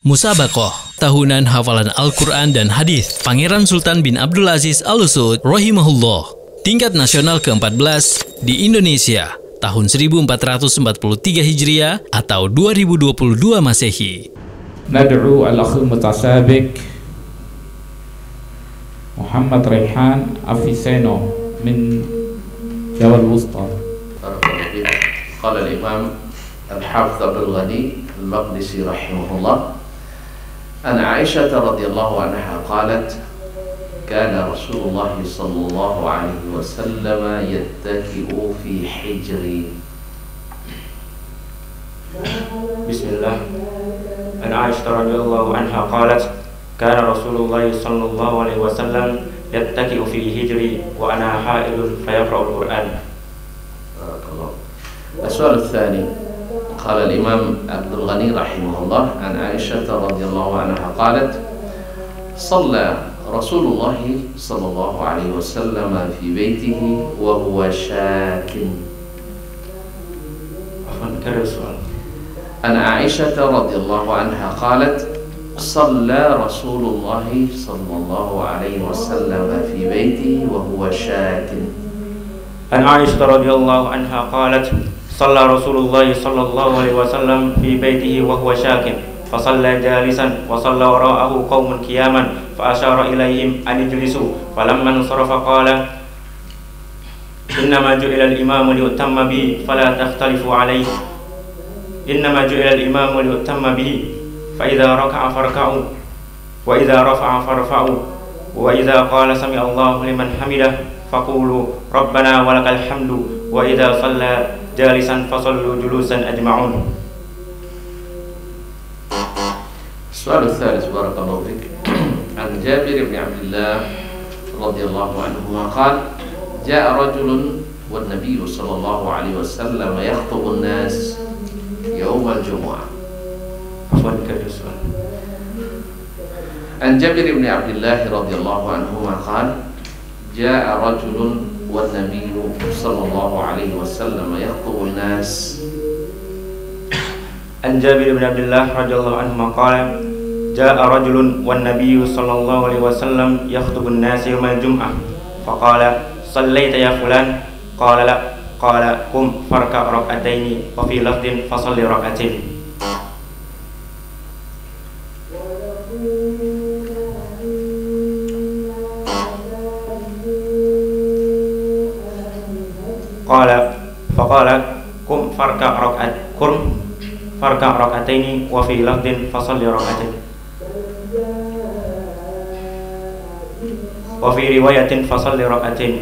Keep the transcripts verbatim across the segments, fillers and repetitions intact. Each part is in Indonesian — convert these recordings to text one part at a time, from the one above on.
Musabaqah tahunan hafalan Al-Quran dan Hadis Pangeran Sultan bin Abdul Aziz Al Saud rahimahullah, tingkat nasional keempat belas di Indonesia tahun seribu empat ratus empat puluh tiga Hijriah atau dua ribu dua puluh dua Masehi. Nad'u al-akhil mutasabiq Muhammad Raihan Afiseno min Jawa Wusta. Qala al-Imam Al-Hafidh Abdul Ghani Al-Maqdisi rahimahullah, an Aisyah radhiyallahu anha qalat kana Rasulullah sallallahu alaihi wasallam yattaki'u fi hijri. Bismillah. An Aisyah radhiyallahu anha qalat kana Rasulullah sallallahu alaihi wasallam yattaki'u fi hijri wa ana ha'ilun fayaqra'ul Qur'an. Barakallah. As-su'al ats-tsani, qala al-Imam Abdul Ghani rahimahullah an Aisyah radhiyallahu anha qalat shalla Rasulullah sallallahu alaihi wasallam fi baitihi wa huwa shakin. Afwan, kira soal. An Aisyah radhiyallahu anha qalat shalla Rasulullah sallallahu alaihi wasallam fi baitihi wa huwa shakin. An Aisyah radhiyallahu anha qalat shalla Rasulullah sallallahu alaihi wasallam fi baitihi wa huwa shakin fa shalla jalisan wa shalla wara'ahu qaumun qiyaman fa asyara ilaihim an ijlisu falamma sarafa qala innama ju'ila al-imamu liyutamma bihi fala takhtalifu alayhi innama ju'ila al-imamu liyutamma bihi fa idza raka'a farka'u wa idza rafa'a farfa'u wa idza qala sami'a Allahu liman hamidah faqulu rabbana walakal hamdu wa idza shalla jalisan fasallu julusan ajma'un. Soal tsalits, barakallahu fik. An Jabir bin Abdullah radhiyallahu anhu qala jaa rajulun wan nabiy sallallahu alaihi wasallam yakhutubu an-nas yawm al-jumu'ah. Afwan, kira soal. An Jabir bin Abdullah radhiyallahu anhu qala jaa rajulun wan nabiy sallallahu alaihi wasallam yakhutubu an-nas. An Jabir bin Abdullah radhiyallahu anhu qala jaa rajulun wan nabiy sallallahu alaihi wasallam yakhutubu an-nas yawm al-jum'ah faqala sallaita ya fulan qala la qala qum farka' rak'ataini wa fi lafdhin fasalli rak'atain. Qala faqala kum farka' rak'at kum farka' rak'ataini wa fi lafdhin fasalli rak'atain wa fi riwayatin fasalli rak'atain.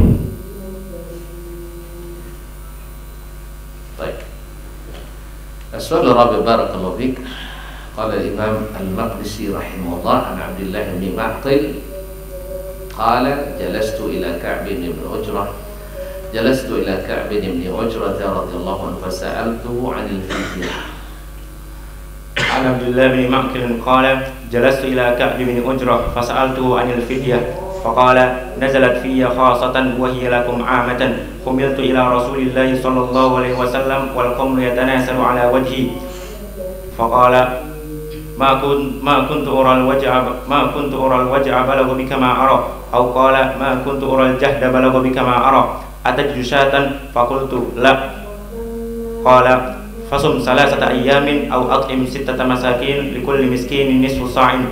Baik. As-su'al ar-rabi', barakallahu fik. Qala al-Imam Al-Maqdisi rahimahullah an Abdullah bin Ma'qil qala jalastu ila Ka'b bin Ujrah جلست إلى كعب بن عجرة رضي الله عنه فسألته عن الفدية. عن عبد الله بن معقل قال جلست إلى كعب بن عجرة فسألته عن الفدية فقال نزلت في خاصة وهي لكم عامة حملت إلى رسول الله صلى الله عليه وسلم والقوم يتناسل على وجهي فقال ما كنت ما كنت أرى الوجع ما كنت أرى الوجع بلغ بك ما أرى أو قال ما كنت أرى الجهد بلغ بك ما أرى أتجد شاة فقلت لا قال فصم ثلاثة أيام أو أطعم ستة مساكين لكل مسكين نصف صاع.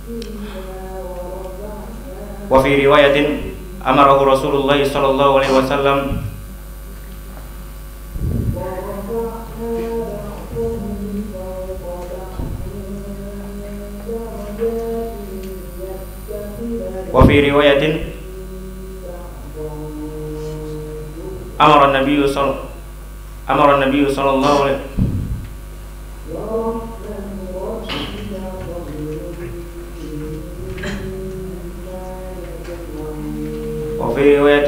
وفي رواية أمره رسول الله صلى الله عليه وسلم وفي رواية أمر النبي صلى أمر النبي صلى الله عليه وفي رواية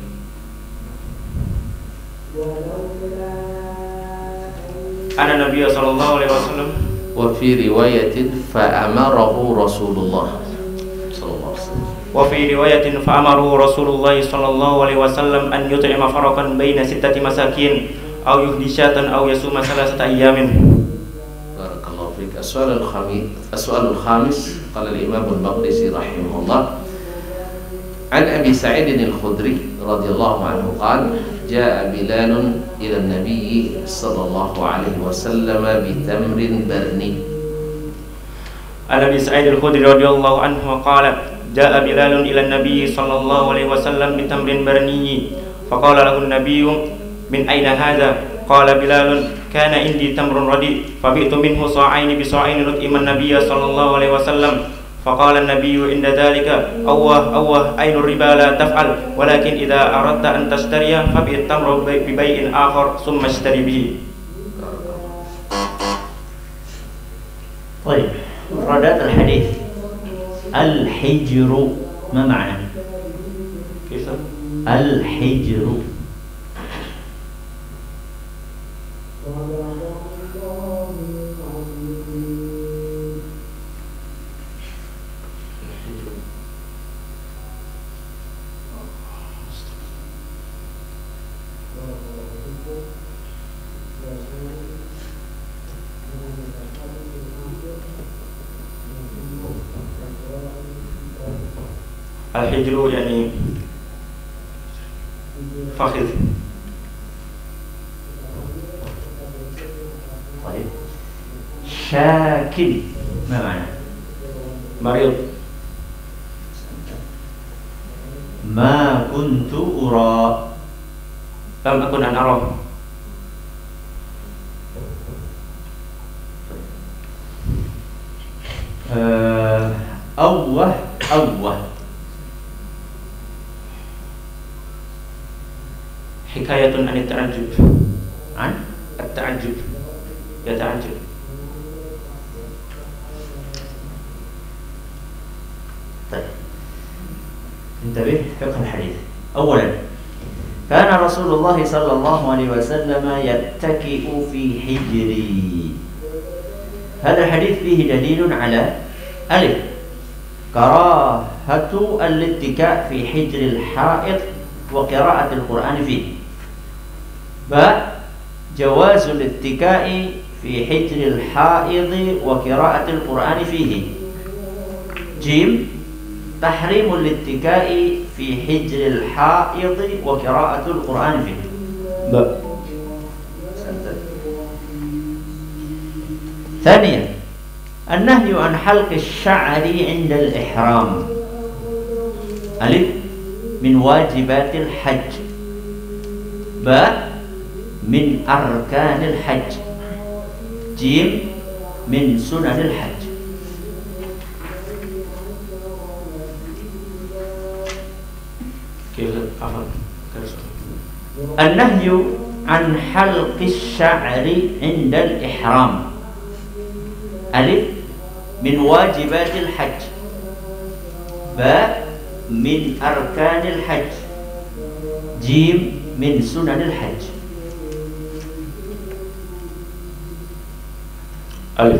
أن النبي صلى الله عليه وسلم وفي رواية فأمره رسول الله صلى الله عليه وسلم وفي رواية فأمره رسول الله صلى الله عليه وسلم أن يطعم فرقا بين ستة مساكين أو يهدي شاة أو يصوم ثلاثة أيام. Barakallahu fik. السؤال الخامس السؤال الخامس قال الإمام المقدسي رحمه الله عن أبي سعيد الخدري رضي الله عنه قال جاء بلال إلى النبي صلى الله عليه وسلم بتمر برني. عن أبي سعيد الخدري رضي الله عنه قال جاء بلال إلى النبي صلى الله عليه وسلم بتمر برني فقال له النبي من أين هذا؟ قال بلال كان عندي تمر رديء فبئت منه صاعين بصاعين نطعم النبي صلى الله عليه وسلم فقال النبي عند ذلك أوه أوه أين الربا لا تفعل ولكن إذا أردت أن تشتري فبئ التمر ببيع آخر ثم اشتري به. طيب مفردات الحديث. الحجر ما معنى؟ كيف؟ الحجر الحجر يعني فخذ. طيب شاكل ما معنى؟ مريض. ما كنت أرى لم أكن أن أراه. أوه أوه حكاية عن التعجب. عن التعجب يتعجب. طيب انتبه فقه الحديث. أولا كان رسول الله صلى الله عليه وسلم يتكئ في حجري. هذا الحديث فيه دليل على ألف كراهة الاتكاء في حجر الحائط وقراءة القرآن فيه. باء جواز الاتكاء في حجر الحائض وقراءة القرآن فيه. جيم تحريم الاتكاء في حجر الحائض وقراءة القرآن فيه. باء. ثانيا النهي عن حلق الشعر عند الإحرام. ألف من واجبات الحج. باء من أركان الحج. جيم من سنن الحج. كيف أفهم؟ النهي عن حلق الشعر عند الإحرام. ألف من واجبات الحج. باء من أركان الحج. جيم من سنن الحج. ألف.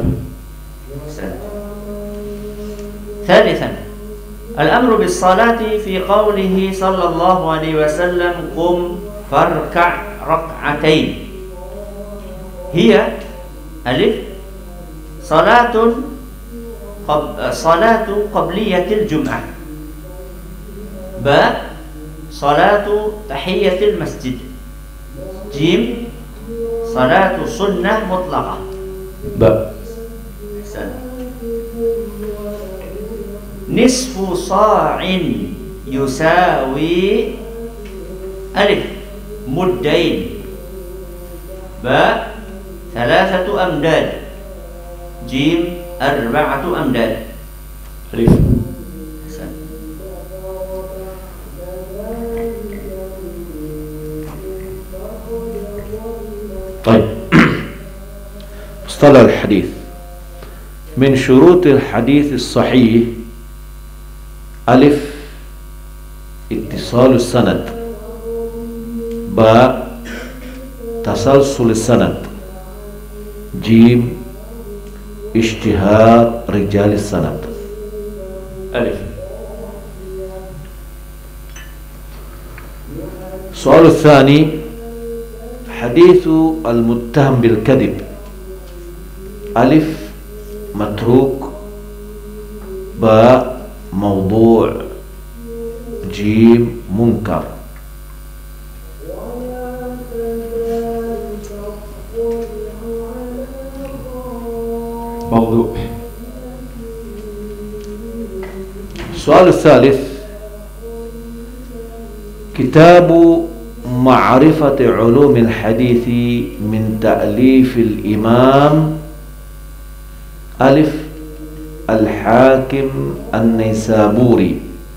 ثالثا الأمر بالصلاة في قوله صلى الله عليه وسلم قم فاركع ركعتين. هي ألف صلاة قب صلاة قبلية الجمعة. باء صلاة تحية المسجد. جيم صلاة سنة مطلقة. باء. نصف صاع يساوي ألف مدين. باء ثلاثة أمداد. جيم أربعة أمداد. ألف. طيب مصطلح الحديث. من شروط الحديث الصحيح ألف اتصال السند. باء تسلسل السند. جيم اشتهار رجال السند. ألف. السؤال الثاني حديث المتهم بالكذب. ألف متروك. باء موضوع. جيم منكر. موضوع. السؤال الثالث: كتاب معرفة علوم الحديث من تأليف الإمام ألف الحاكم النيسابوري.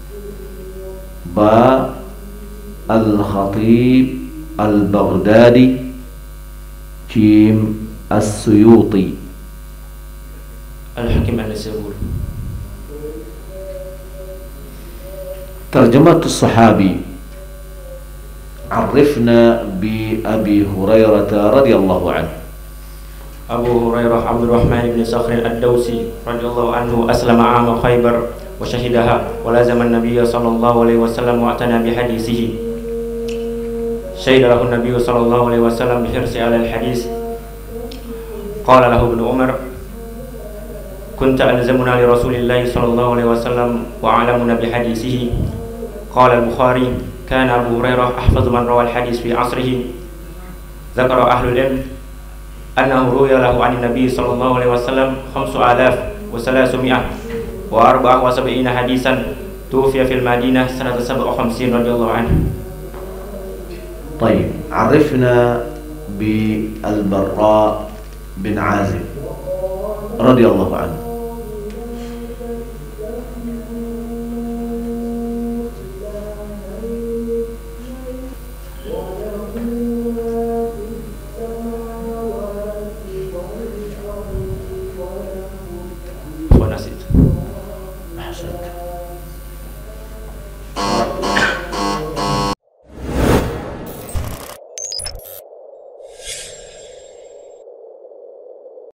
باء الخطيب البغدادي. جيم السيوطي. الحاكم النيسابوري. ترجمة الصحابي: عرفنا بأبي هريرة رضي الله عنه. أبو هريرة عبد الرحمن بن صخر الدوسي رضي الله عنه أسلم عام خيبر وشهدها ولازم النبي صلى الله عليه وسلم واعتنى بحديثه. شهد له النبي صلى الله عليه وسلم بحرصه على الحديث. قال له ابن عمر: كنت ألزمنا لرسول الله صلى الله عليه وسلم وأعلمنا بحديثه. قال البخاري: كان أبو هريرة أحفظ من روى الحديث في عصره. ذكر أهل العلم أنه روي له عن النبي صلى الله عليه وسلم خمس آلاف وثلاثمائة وأربعة وسبعين حديثا. توفي في المدينة سنة سبع وخمسين رضي الله عنه. طيب، عرفنا بالبراء بن عازب رضي الله عنه. ونسيت.